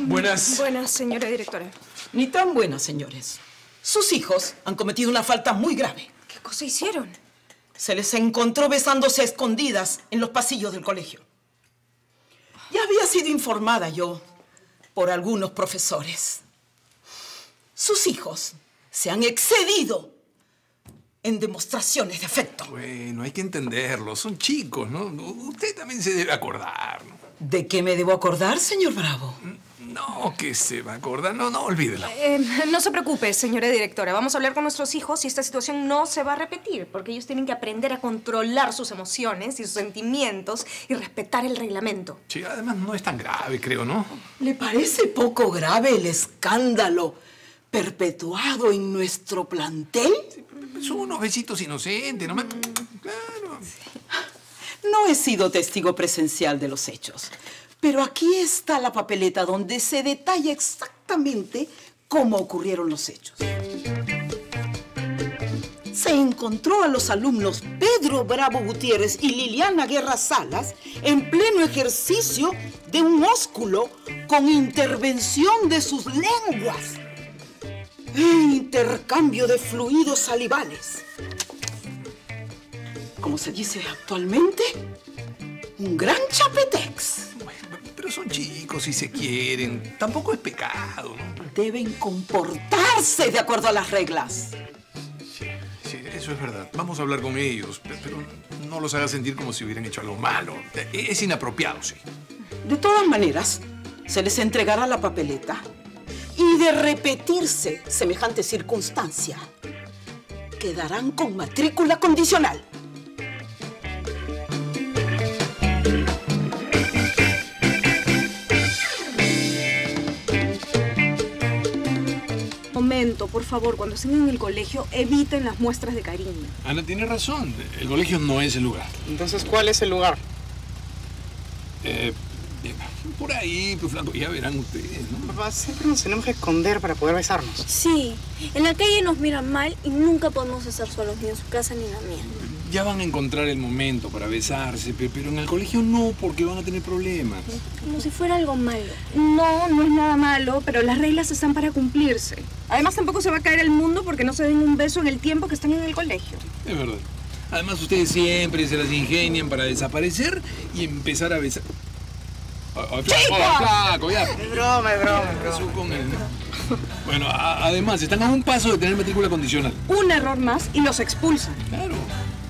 Buenas. Buenas, señora directora. Ni tan buenas, señores. Sus hijos han cometido una falta muy grave. ¿Qué cosa hicieron? Se les encontró besándose a escondidas en los pasillos del colegio. Ya había sido informada yo por algunos profesores. Sus hijos se han excedido en demostraciones de afecto. Bueno, hay que entenderlo. Son chicos, ¿no? Usted también se debe acordar, ¿no? ¿De qué me debo acordar, señor Bravo? No, que se va a acordar. No, olvídela. No se preocupe, señora directora. Vamos a hablar con nuestros hijos y esta situación no se va a repetir, porque ellos tienen que aprender a controlar sus emociones y sus sentimientos y respetar el reglamento. Sí, además no es tan grave, creo, ¿no? ¿Le parece poco grave el escándalo perpetuado en nuestro plantel? Sí, son unos besitos inocentes, ¿no? Claro. No he sido testigo presencial de los hechos, pero aquí está la papeleta donde se detalla exactamente cómo ocurrieron los hechos. Se encontró a los alumnos Pedro Bravo Gutiérrez y Liliana Guerra Salas en pleno ejercicio de un ósculo con intervención de sus lenguas e intercambio de fluidos salivales. Como se dice actualmente, un gran chapetex. Pero son chicos y se quieren. Tampoco es pecado, ¿no? Deben comportarse de acuerdo a las reglas. Sí, eso es verdad. Vamos a hablar con ellos, pero no los haga sentir como si hubieran hecho algo malo. Es inapropiado, sí. De todas maneras, se les entregará la papeleta y de repetirse semejante circunstancia, quedarán con matrícula condicional. Momento, por favor, cuando estén en el colegio, eviten las muestras de cariño. Ana tiene razón. El colegio no es el lugar. Entonces, ¿cuál es el lugar? Por ahí, pues, flaco, ya verán ustedes, ¿no? Papá, siempre nos tenemos que esconder para poder besarnos. Sí, en la calle nos miran mal y nunca podemos estar solos, ni en su casa ni en la mía. Ya van a encontrar el momento para besarse, pero en el colegio no, porque van a tener problemas. Como si fuera algo malo. No, no es nada malo, pero las reglas están para cumplirse. Además, tampoco se va a caer el mundo porque no se den un beso en el tiempo que están en el colegio. Es verdad. Además, ustedes siempre se las ingenian para desaparecer y empezar a besar. ¡Flaco, ya! Es broma. Eso con él, ¿no? Bueno, además, están a un paso de tener matrícula condicional. Un error más y los expulsan. Claro.